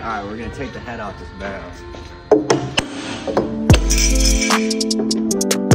Alright, we're gonna take the head off this barrel.